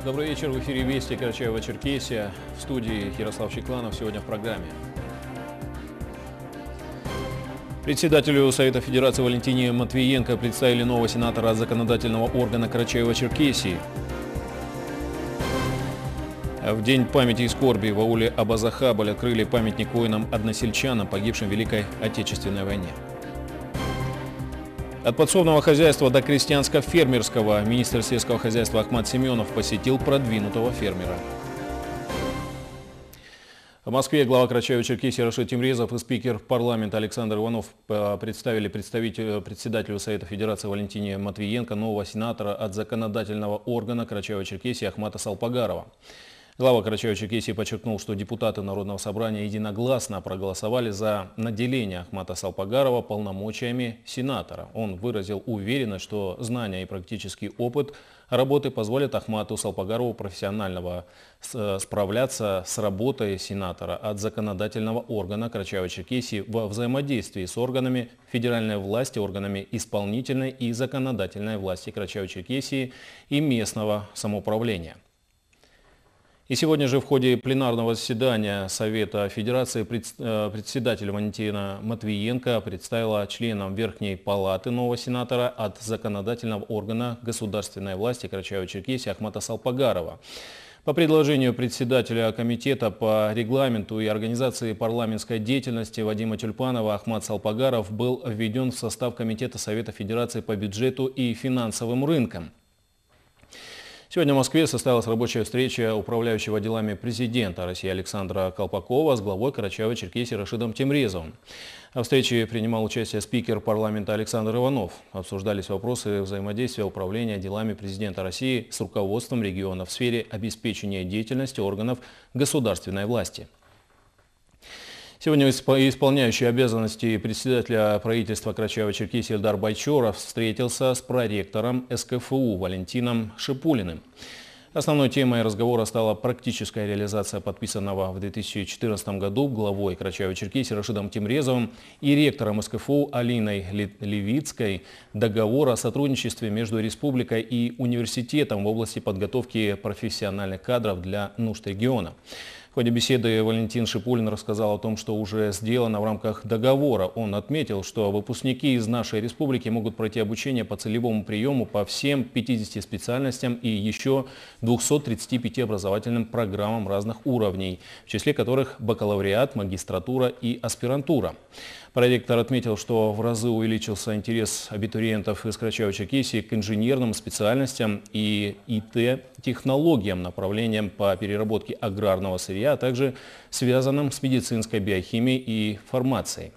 Добрый вечер. В эфире «Вести» Карачаево-Черкесия. В студии Ярослав Чекланов. Сегодня в программе. Председателю Совета Федерации Валентине Матвиенко представили нового сенатора от законодательного органа Карачаево-Черкесии. В день памяти и скорби в ауле Абазахабль открыли памятник воинам-односельчанам, погибшим в Великой Отечественной войне. От подсобного хозяйства до крестьянско-фермерского министр сельского хозяйства Ахмат Семенов посетил продвинутого фермера. В Москве глава Карачаево-Черкесии Рашид Темрезов и спикер парламента Александр Иванов представили председателю Совета Федерации Валентине Матвиенко нового сенатора от законодательного органа Карачаево-Черкесии Ахмата Салпагарова. Глава Карачаево-Черкесии подчеркнул, что депутаты Народного собрания единогласно проголосовали за наделение Ахмата Салпагарова полномочиями сенатора. Он выразил уверенность, что знания и практический опыт работы позволят Ахмату Салпагарову профессионально справляться с работой сенатора от законодательного органа Карачаево-Черкесии во взаимодействии с органами федеральной власти, органами исполнительной и законодательной власти Карачаево-Черкесии и местного самоуправления. И сегодня же в ходе пленарного заседания Совета Федерации председатель Валентина Матвиенко представила членам Верхней Палаты нового сенатора от законодательного органа государственной власти Карачаево-Черкесии Ахмата Салпагарова. По предложению председателя комитета по регламенту и организации парламентской деятельности Вадима Тюльпанова Ахмат Салпагаров был введен в состав Комитета Совета Федерации по бюджету и финансовым рынкам. Сегодня в Москве состоялась рабочая встреча управляющего делами президента России Александра Колпакова с главой Карачаево-Черкесии Рашидом Темрезовым. В встрече принимал участие спикер парламента Александр Иванов. Обсуждались вопросы взаимодействия управления делами президента России с руководством региона в сфере обеспечения деятельности органов государственной власти. Сегодня исполняющий обязанности председателя правительства Карачаево-Черкесии Эльдар Байчоров встретился с проректором СКФУ Валентином Шипулиным. Основной темой разговора стала практическая реализация подписанного в 2014 году главой Карачаево-Черкесии Рашидом Темрезовым и ректором СКФУ Алиной Левицкой договора о сотрудничестве между республикой и университетом в области подготовки профессиональных кадров для нужд региона. В ходе беседы Валентин Шипулин рассказал о том, что уже сделано в рамках договора. Он отметил, что выпускники из нашей республики могут пройти обучение по целевому приему по всем 50 специальностям и еще 235 образовательным программам разных уровней, в числе которых бакалавриат, магистратура и аспирантура. Проректор отметил, что в разы увеличился интерес абитуриентов из Карачаево-Черкесии к инженерным специальностям и ИТ-технологиям, направлениям по переработке аграрного сырья, а также связанным с медицинской биохимией и фармацией.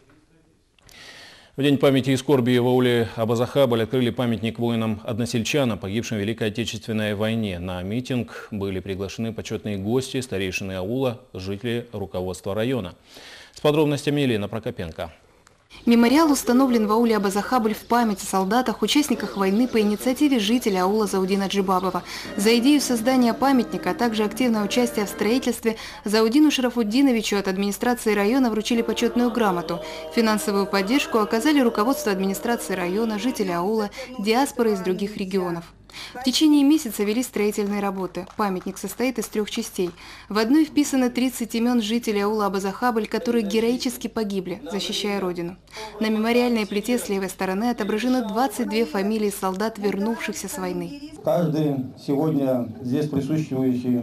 В день памяти и скорби в ауле Абазахабль открыли памятник воинам-односельчанам, погибшим в Великой Отечественной войне. На митинг были приглашены почетные гости, старейшины аула, жители руководства района. С подробностями Елена Прокопенко. Мемориал установлен в ауле Абазахабль в память о солдатах, участниках войны по инициативе жителя аула Заудина Джибабова. За идею создания памятника, а также активное участие в строительстве Заудину Шарафуддиновичу от администрации района вручили почетную грамоту. Финансовую поддержку оказали руководство администрации района, жители аула, диаспоры из других регионов. В течение месяца вели строительные работы. Памятник состоит из 3 частей. В одной вписаны 30 имен жителей аула Абазахабль, которые героически погибли, защищая родину. На мемориальной плите с левой стороны отображены 22 фамилии солдат, вернувшихся с войны. Каждый сегодня здесь присутствующий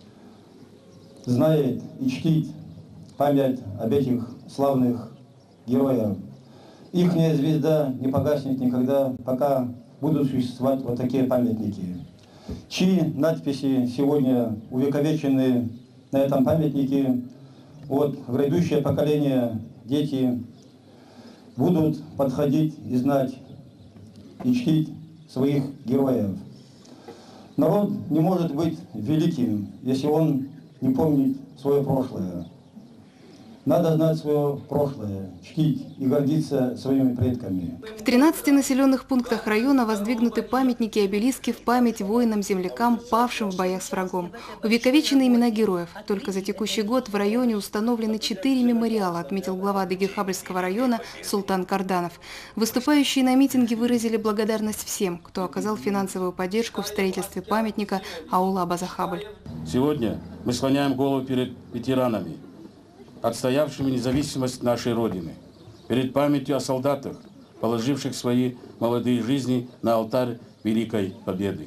знает и чтит память об этих славных героях. Ихняя звезда не погаснет никогда, пока будут существовать вот такие памятники, чьи надписи сегодня увековечены на этом памятнике. Вот грядущее поколение, дети будут подходить и знать, и чтить своих героев. Народ не может быть великим, если он не помнит свое прошлое. Надо знать свое прошлое, чтить и гордиться своими предками. В 13 населенных пунктах района воздвигнуты памятники и обелиски в память воинам-землякам, павшим в боях с врагом. Увековечены имена героев. Только за текущий год в районе установлены 4 мемориала, отметил глава Дагерхабльского района Султан Карданов. Выступающие на митинге выразили благодарность всем, кто оказал финансовую поддержку в строительстве памятника аула Абазахабль. Сегодня мы склоняем голову перед ветеранами, отстоявшими независимость нашей Родины, перед памятью о солдатах, положивших свои молодые жизни на алтарь Великой Победы.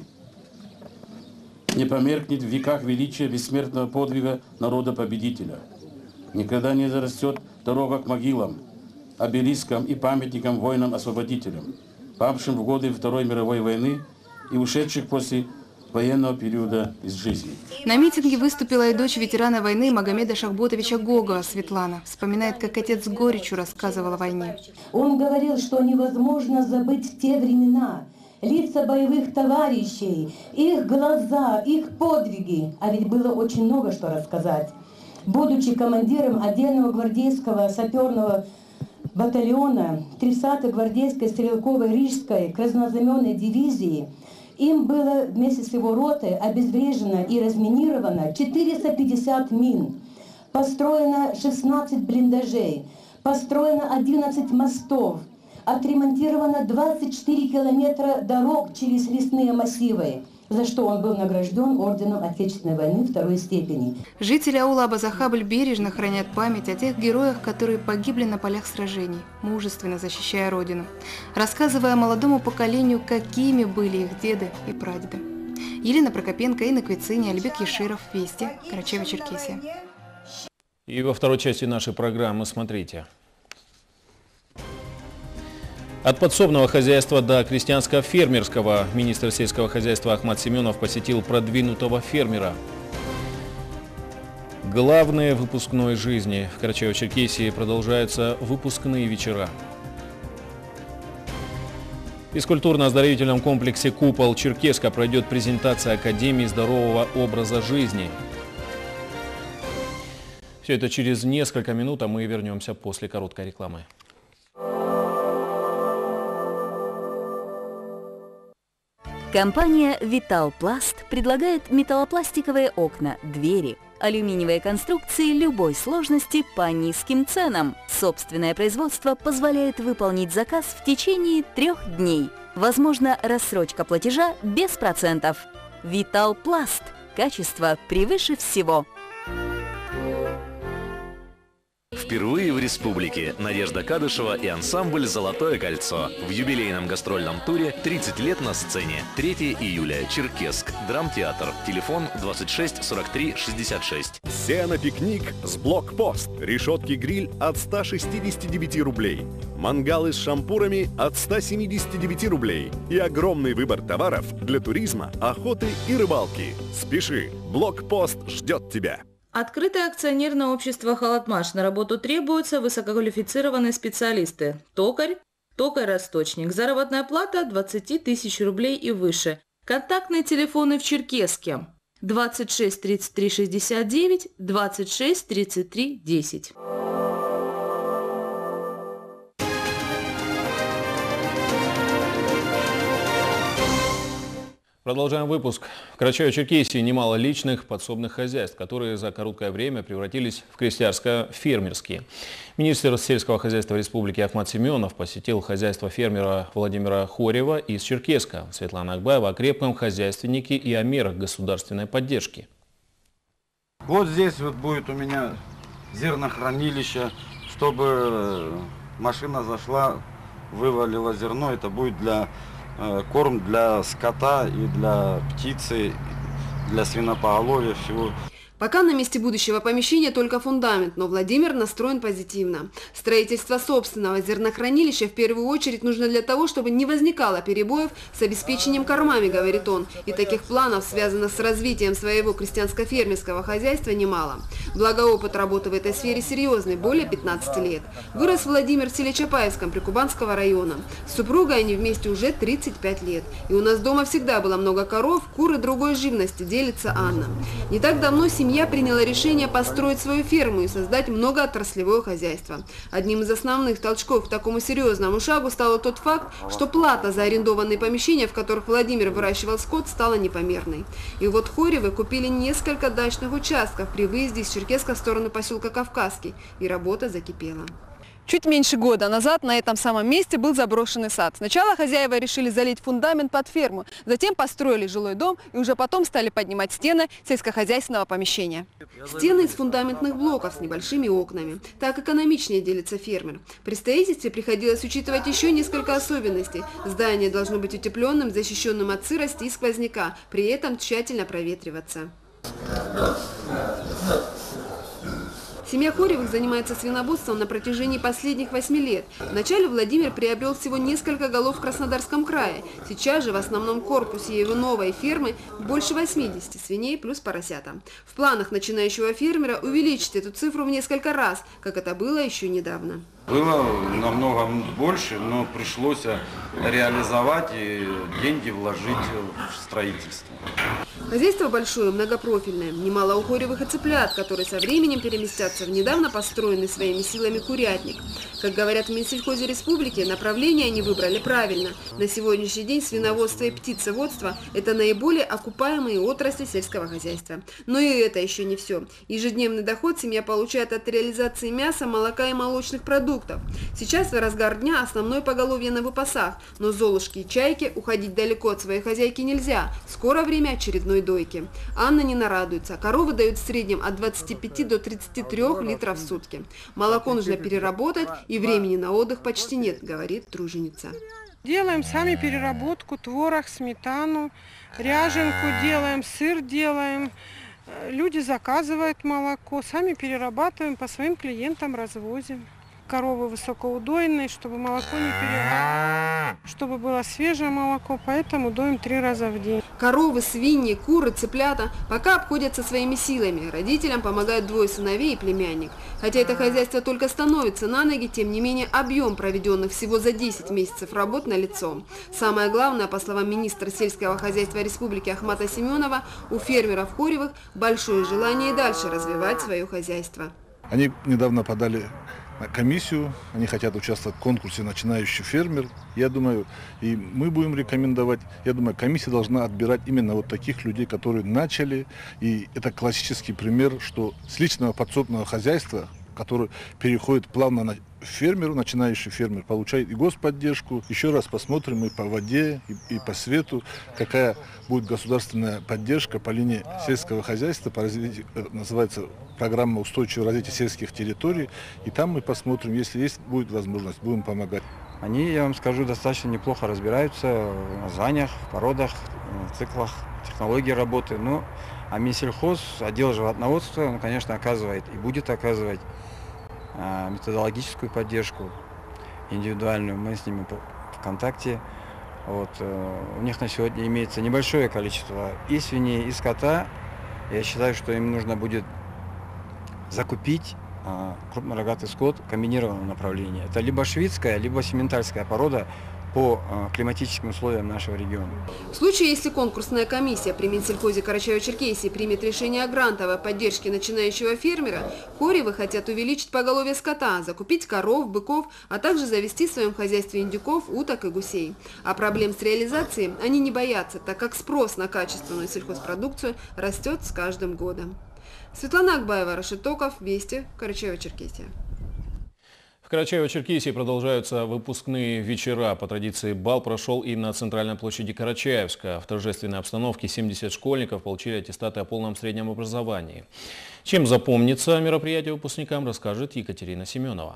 Не померкнет в веках величия бессмертного подвига народа-победителя. Никогда не зарастет дорога к могилам, обелискам и памятникам воинам-освободителям, павшим в годы Второй мировой войны и ушедших после военного периода из жизни. На митинге выступила и дочь ветерана войны Магомеда Шахботовича Гогова Светлана. Вспоминает, как отец с горечью рассказывал о войне. Он говорил, что невозможно забыть те времена, лица боевых товарищей, их глаза, их подвиги. А ведь было очень много что рассказать. Будучи командиром отдельного гвардейского саперного батальона 30-й гвардейской стрелковой Рижской краснознаменной дивизии, им было вместе с его ротой обезврежено и разминировано 450 мин, построено 16 блиндажей, построено 11 мостов, отремонтировано 24 километра дорог через лесные массивы, за что он был награжден орденом Отечественной войны второй степени. Жители аула Абазахабль бережно хранят память о тех героях, которые погибли на полях сражений, мужественно защищая Родину, рассказывая молодому поколению, какими были их деды и прадеды. Елена Прокопенко, Инна Квицини, Альбек Еширов, Вести, Карачаево-Черкесия. И во второй части нашей программы смотрите. От подсобного хозяйства до крестьянско-фермерского министр сельского хозяйства Ахмат Семенов посетил продвинутого фермера. Главное в выпускной жизни. В Карачаево-Черкесии продолжаются выпускные вечера. В физкультурно-оздоровительном комплексе «Купол» Черкеска пройдет презентация Академии здорового образа жизни. Все это через несколько минут, а мы вернемся после короткой рекламы. Компания «Виталпласт» предлагает металлопластиковые окна, двери, алюминиевые конструкции любой сложности по низким ценам. Собственное производство позволяет выполнить заказ в течение 3 дней. Возможно, рассрочка платежа без процентов. «Виталпласт» – качество превыше всего. Впервые в республике Надежда Кадышева и ансамбль «Золотое кольцо» в юбилейном гастрольном туре «30 лет на сцене». 3 июля. Черкесск. Драмтеатр. Телефон 26 43 66. Все на пикник с блокпост. Решетки-гриль от 169 рублей. Мангалы с шампурами от 179 рублей. И огромный выбор товаров для туризма, охоты и рыбалки. Спеши. Блокпост ждет тебя. Открытое акционерное общество «Халатмаш». На работу требуются высококвалифицированные специалисты. Токарь, токарь-расточник. Заработная плата 20 тысяч рублей и выше. Контактные телефоны в Черкесске. 26 33 69, 26 33 10. Продолжаем выпуск. В Карачаево-Черкесии немало личных подсобных хозяйств, которые за короткое время превратились в крестьянско-фермерские. Министр сельского хозяйства республики Ахмат Семенов посетил хозяйство фермера Владимира Хорева из Черкеска. Светлана Акбаева о крепком хозяйственнике и о мерах государственной поддержки. Вот здесь вот будет у меня зернохранилище, чтобы машина зашла, вывалила зерно. Это будет для корм для скота и для птицы, для свинопоголовья, всего. Пока на месте будущего помещения только фундамент, но Владимир настроен позитивно. Строительство собственного зернохранилища в первую очередь нужно для того, чтобы не возникало перебоев с обеспечением кормами, говорит он. И таких планов, связанных с развитием своего крестьянско-фермерского хозяйства, немало. Благо опыт работы в этой сфере серьезный, более 15 лет. Вырос Владимир в селе Чапаевском Прикубанского района. С супругой они вместе уже 35 лет. И у нас дома всегда было много коров, кур и другой живности, делится Анна. Не так давно семья семья приняла решение построить свою ферму и создать многоотраслевое хозяйство. Одним из основных толчков к такому серьезному шагу стал тот факт, что плата за арендованные помещения, в которых Владимир выращивал скот, стала непомерной. И вот Хоревы купили несколько дачных участков при выезде из Черкесска в сторону поселка Кавказский, и работа закипела. Чуть меньше года назад на этом самом месте был заброшенный сад. Сначала хозяева решили залить фундамент под ферму, затем построили жилой дом и уже потом стали поднимать стены сельскохозяйственного помещения. Стены из фундаментных блоков с небольшими окнами. Так экономичнее делится фермер. При строительстве приходилось учитывать еще несколько особенностей. Здание должно быть утепленным, защищенным от сырости и сквозняка, при этом тщательно проветриваться. Семья Хоревых занимается свиноводством на протяжении последних 8 лет. Вначале Владимир приобрел всего несколько голов в Краснодарском крае. Сейчас же в основном корпусе его новой фермы больше 80 свиней плюс поросята. В планах начинающего фермера увеличить эту цифру в несколько раз, как это было еще недавно. Было намного больше, но пришлось реализовать и деньги вложить в строительство. Хозяйство большое, многопрофильное. Немало у Хоревых и цыплят, которые со временем переместятся в недавно построенный своими силами курятник. Как говорят в Минсельхозе Республики, направление они выбрали правильно. На сегодняшний день свиноводство и птицеводство – это наиболее окупаемые отрасли сельского хозяйства. Но и это еще не все. Ежедневный доход семья получает от реализации мяса, молока и молочных продуктов. Сейчас в разгар дня основное поголовье на выпасах, но золушки и чайки уходить далеко от своей хозяйки нельзя. Скоро время очередной дойки. Анна не нарадуется. Коровы дают в среднем от 25 до 33 литров в сутки. Молоко нужно переработать, и времени на отдых почти нет, говорит труженица. Делаем сами переработку, творог, сметану, ряженку делаем, сыр делаем. Люди заказывают молоко, сами перерабатываем, по своим клиентам развозим. Коровы высокоудойные, чтобы молоко не перегорало, чтобы было свежее молоко, поэтому доим 3 раза в день. Коровы, свиньи, куры, цыплята пока обходятся своими силами. Родителям помогают 2 сыновей и племянник. Хотя это хозяйство только становится на ноги, тем не менее объем проведенных всего за 10 месяцев работ налицо. Самое главное, по словам министра сельского хозяйства Республики Ахмата Семенова, у фермеров Хоревых большое желание и дальше развивать свое хозяйство. Они недавно подали комиссию, они хотят участвовать в конкурсе «Начинающий фермер». Я думаю, и мы будем рекомендовать, я думаю, комиссия должна отбирать именно вот таких людей, которые начали. И это классический пример, что с личного подсобного хозяйства, который переходит плавно на фермеру, начинающий фермер, получает и господдержку. Еще раз посмотрим и по воде, и по свету, какая будет государственная поддержка по линии сельского хозяйства, по развитию, называется программа устойчивого развития сельских территорий. И там мы посмотрим, если есть будет возможность, будем помогать. Они, я вам скажу, достаточно неплохо разбираются в названиях, породах, циклах, технологии работы. Ну, а Минсельхоз, отдел животноводства, он, конечно, оказывает и будет оказывать методологическую поддержку индивидуальную. Мы с ними в контакте. Вот, у них на сегодня имеется небольшое количество и свиней, и скота. Я считаю, что им нужно будет закупить крупнорогатый скот комбинированного направления. Это либо шведская, либо симментальская порода по климатическим условиям нашего региона. В случае, если конкурсная комиссия при Минсельхозе Карачаево-Черкесии примет решение о грантовой поддержке начинающего фермера, Хоревы хотят увеличить поголовье скота, закупить коров, быков, а также завести в своем хозяйстве индюков, уток и гусей. А проблем с реализацией они не боятся, так как спрос на качественную сельхозпродукцию растет с каждым годом. Светлана Акбаева, Рашид Токов, Вести, Карачаево-Черкесия. В Карачаево-Черкесии продолжаются выпускные вечера. По традиции бал прошел и на центральной площади Карачаевска. В торжественной обстановке 70 школьников получили аттестаты о полном среднем образовании. Чем запомнится мероприятие выпускникам, расскажет Екатерина Семенова.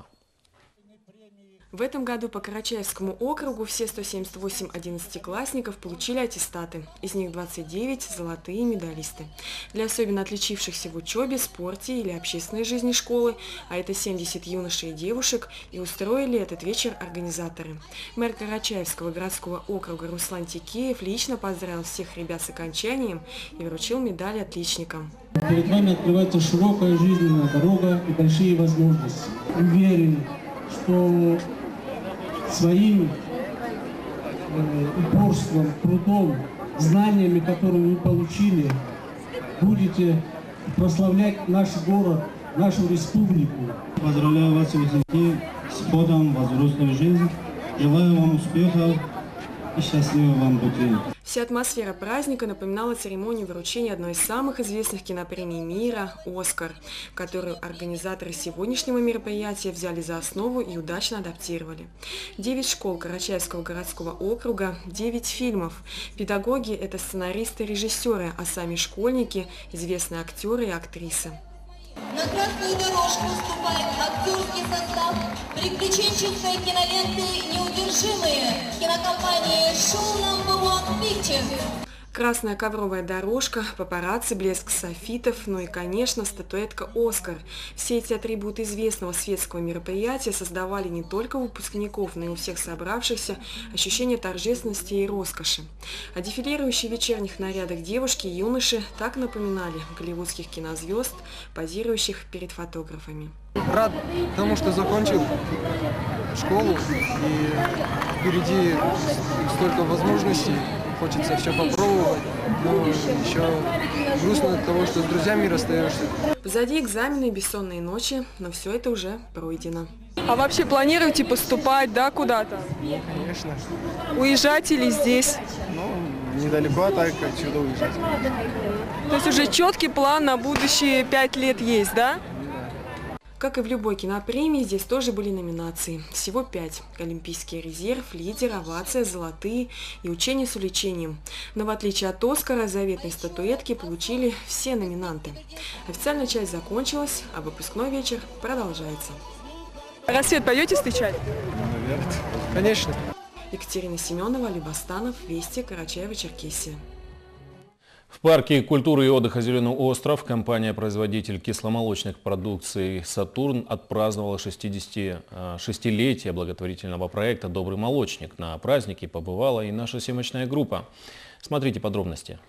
В этом году по Карачаевскому округу все 178 11-классников получили аттестаты. Из них 29 – золотые медалисты. Для особенно отличившихся в учебе, спорте или общественной жизни школы, а это 70 юношей и девушек, и устроили этот вечер организаторы. Мэр Карачаевского городского округа Руслан Текеев лично поздравил всех ребят с окончанием и вручил медали отличникам. Перед вами открывается широкая жизненная дорога и большие возможности. Уверен, что своим упорством, трудом, знаниями, которые вы получили, будете прославлять наш город, нашу республику. Поздравляю вас, выпускники, с входом в взрослую жизнь. Желаю вам успехов и счастливого вам пути. Вся атмосфера праздника напоминала церемонию вручения одной из самых известных кинопремий мира «Оскар», которую организаторы сегодняшнего мероприятия взяли за основу и удачно адаптировали. 9 школ Карачаевского городского округа, 9 фильмов. Педагоги – это сценаристы и режиссеры, а сами школьники – известные актеры и актрисы. На красную дорожку вступает актерский состав приключенческой киноленты «Неудержимые» кинокомпании «Show No. 1 Pictures». Красная ковровая дорожка, папарацци, блеск софитов, ну и, конечно, статуэтка «Оскар». Все эти атрибуты известного светского мероприятия создавали не только у выпускников, но и у всех собравшихся ощущение торжественности и роскоши. А дефилирующие в вечерних нарядах девушки и юноши так напоминали голливудских кинозвезд, позирующих перед фотографами. Рад тому, что закончил школу, и впереди столько возможностей. Хочется все попробовать, но еще грустно от того, что с друзьями расстаешься. Позади экзамены и бессонные ночи, но все это уже пройдено. А вообще планируете поступать, да, куда-то? Ну, конечно. Уезжать или здесь? Ну, недалеко, а так отсюда уезжать. То есть уже четкий план на будущие 5 лет есть, да? Как и в любой кинопремии, здесь тоже были номинации. Всего 5. Олимпийский резерв, лидер, овация, золотые и учение с увлечением. Но в отличие от «Оскара», заветной статуэтки получили все номинанты. Официальная часть закончилась, а выпускной вечер продолжается. Рассвет пойдете встречать? Наверное. Конечно. Екатерина Семенова, Любостанов, Вести, Карачаево-Черкесия. В парке культуры и отдыха «Зеленый остров» компания-производитель кисломолочных продукций «Сатурн» отпраздновала 66-летие благотворительного проекта «Добрый молочник». На празднике побывала и наша съемочная группа. Смотрите подробности.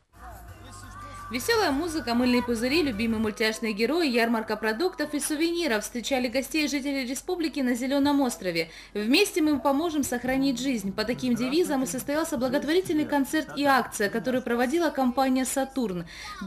Веселая музыка, мыльные пузыри, любимые мультяшные герои, ярмарка продуктов и сувениров встречали гостей и жителей республики на Зеленом острове. Вместе мы поможем сохранить жизнь. По таким девизам и состоялся благотворительный концерт и акция, которую проводила компания «Сатурн».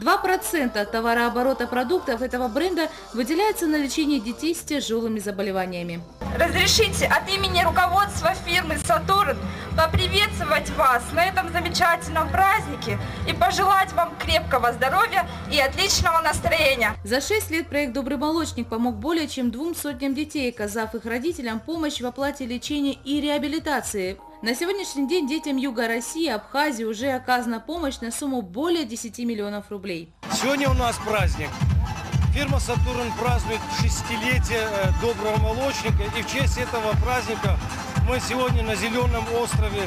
2% от товарооборота продуктов этого бренда выделяется на лечение детей с тяжелыми заболеваниями. Разрешите от имени руководства фирмы «Сатурн» поприветствовать вас на этом замечательном празднике и пожелать вам крепкого здоровья и отличного настроения. За 6 лет проект «Добрый молочник» помог более чем 200 детей, оказав их родителям помощь в оплате лечения и реабилитации. На сегодняшний день детям Юга России, Абхазии уже оказана помощь на сумму более 10 миллионов рублей. Сегодня у нас праздник. Фирма «Сатурн» празднует 6-летие «Доброго молочника». И в честь этого праздника мы сегодня на Зеленом острове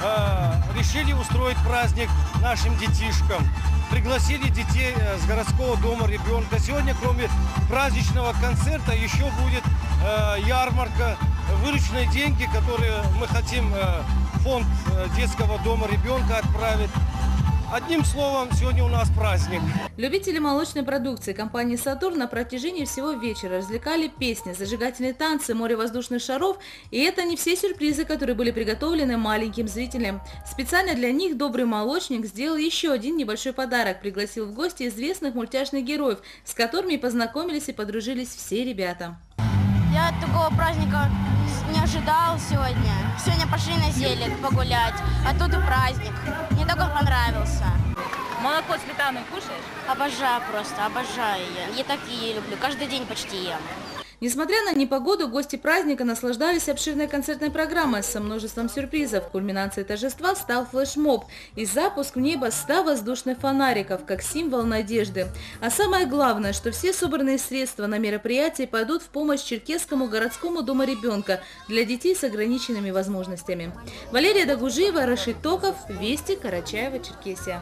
решили устроить праздник нашим детишкам. Пригласили детей с городского дома ребенка. Сегодня, кроме праздничного концерта, еще будет ярмарка, вырученные деньги, которые мы хотим в фонд детского дома ребенка отправить. Одним словом, сегодня у нас праздник. Любители молочной продукции компании «Сатурн» на протяжении всего вечера развлекали песни, зажигательные танцы, море воздушных шаров. И это не все сюрпризы, которые были приготовлены маленьким зрителям. Специально для них «Добрый молочник» сделал еще один небольшой подарок. Пригласил в гости известных мультяшных героев, с которыми познакомились и подружились все ребята. Я такого праздника не ожидал сегодня. Сегодня пошли на зелень погулять, а тут и праздник. Мне такой понравился. Молоко, сметану кушаешь? Обожаю просто, обожаю ее. Я так ее люблю, каждый день почти ем. Несмотря на непогоду, гости праздника наслаждались обширной концертной программой со множеством сюрпризов. Кульминацией торжества стал флешмоб и запуск в небо 100 воздушных фонариков, как символ надежды. А самое главное, что все собранные средства на мероприятии пойдут в помощь Черкесскому городскому дому ребенка для детей с ограниченными возможностями. Валерия Дагужиева, Рашид Токов, Вести, Карачаево-Черкесия.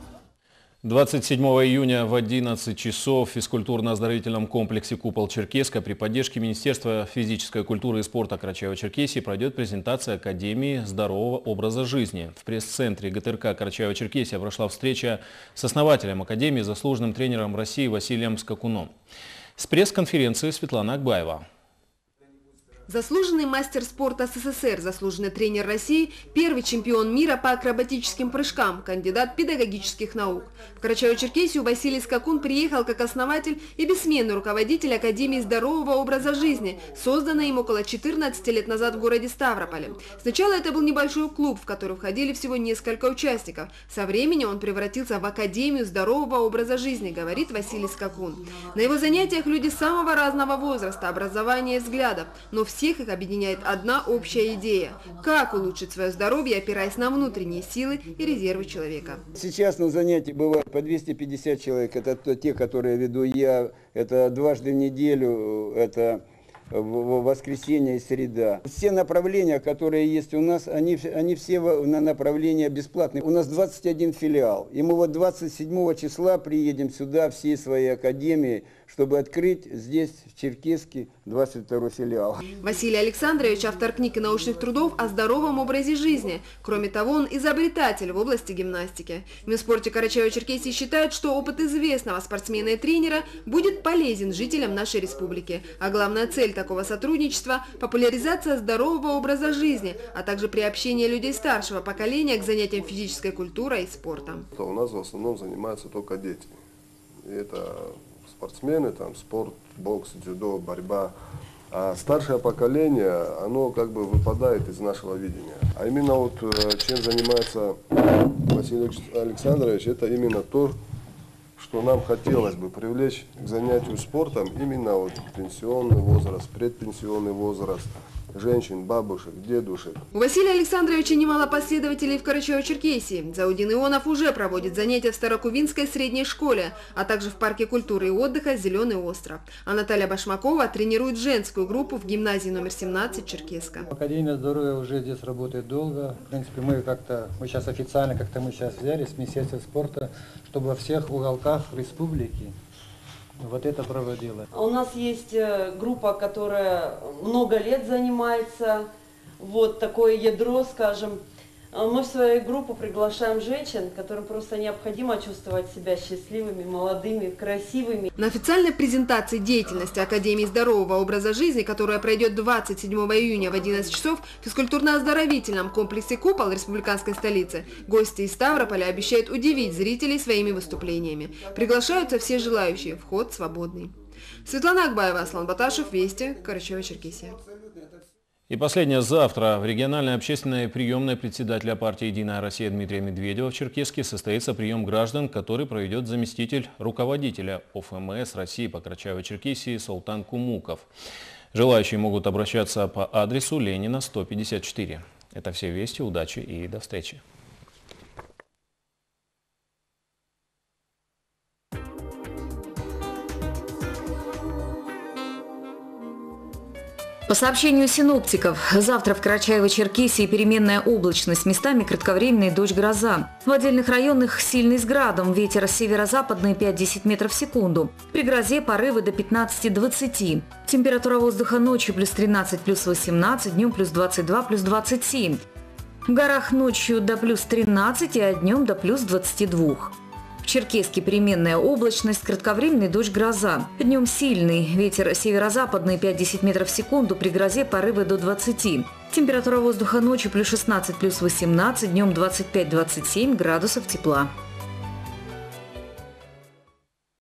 27 июня в 11 часов в физкультурно-оздоровительном комплексе «Купол Черкесска» при поддержке Министерства физической культуры и спорта Карачаево-Черкесии пройдет презентация Академии здорового образа жизни. В пресс-центре ГТРК Карачаево-Черкесия прошла встреча с основателем Академии, заслуженным тренером России Василием Скакуном. С пресс-конференции Светлана Акбаева. Заслуженный мастер спорта СССР, заслуженный тренер России, первый чемпион мира по акробатическим прыжкам, кандидат педагогических наук. В Карачаево-Черкесию Василий Скакун приехал как основатель и бессменный руководитель Академии здорового образа жизни, созданной им около 14 лет назад в городе Ставрополе. Сначала это был небольшой клуб, в который входили всего несколько участников. Со временем он превратился в Академию здорового образа жизни, говорит Василий Скакун. На его занятиях люди самого разного возраста, образования и взглядов, но всех их объединяет одна общая идея – как улучшить свое здоровье, опираясь на внутренние силы и резервы человека. Сейчас на занятии бывает по 250 человек, это те, которые веду я, это дважды в неделю, это в воскресенье и среда. Все направления, которые есть у нас, они все на направления бесплатные. У нас 21 филиал, и мы вот 27 числа приедем сюда всей своей академией, чтобы открыть здесь, в Черкесске, 22 филиал. Василий Александрович – автор книг и научных трудов о здоровом образе жизни. Кроме того, он изобретатель в области гимнастики. В Минспорте Карачаево-Черкесии считают, что опыт известного спортсмена и тренера будет полезен жителям нашей республики. А главная цель такого сотрудничества – популяризация здорового образа жизни, а также приобщение людей старшего поколения к занятиям физической культурой и спортом. У нас в основном занимаются только дети. И это спортсмены, там спорт, бокс, дзюдо, борьба. А старшее поколение, оно как бы выпадает из нашего видения. А именно вот чем занимается Василий Александрович, это именно то, что нам хотелось бы привлечь к занятию спортом, именно вот пенсионный возраст, предпенсионный возраст, женщин, бабушек, дедушек. У Василия Александровича немало последователей в Карачаево-Черкесии. Заудин Ионов уже проводит занятия в Старокувинской средней школе, а также в парке культуры и отдыха «Зеленый остров». А Наталья Башмакова тренирует женскую группу в гимназии номер 17 Черкесска. Академия здоровья уже здесь работает долго. В принципе, мы сейчас официально взяли с Министерства спорта, чтобы во всех уголках республики вот это проводила. У нас есть группа, которая много лет занимается, вот такое ядро, скажем. Мы в свою группу приглашаем женщин, которым просто необходимо чувствовать себя счастливыми, молодыми, красивыми. На официальной презентации деятельности Академии здорового образа жизни, которая пройдет 27 июня в 11 часов в физкультурно-оздоровительном комплексе «Купол» республиканской столицы, гости из Ставрополя обещают удивить зрителей своими выступлениями. Приглашаются все желающие, вход свободный. Светлана Акбаева, Аслан Баташев, Вести, Карачаево-Черкесия. И последнее. Завтра в региональной общественной приемной председателя партии «Единая Россия» Дмитрия Медведева в Черкесске состоится прием граждан, который проведет заместитель руководителя ОФМС России по Карачаево-Черкесии Султан Кумуков. Желающие могут обращаться по адресу Ленина, 154. Это все вести, удачи и до встречи. По сообщению синоптиков, завтра в Карачаево-Черкесии переменная облачность, местами кратковременная дождь-гроза. В отдельных районах сильный с градом, ветер северо-западный 5-10 метров в секунду. При грозе порывы до 15-20. Температура воздуха ночью плюс 13, плюс 18, днем плюс 22, плюс 27. В горах ночью до плюс 13, а днем до плюс 22. В Черкесске переменная облачность, кратковременный дождь-гроза. Днем сильный, ветер северо-западный 5-10 метров в секунду, при грозе порывы до 20. Температура воздуха ночью плюс 16, плюс 18, днем 25-27 градусов тепла.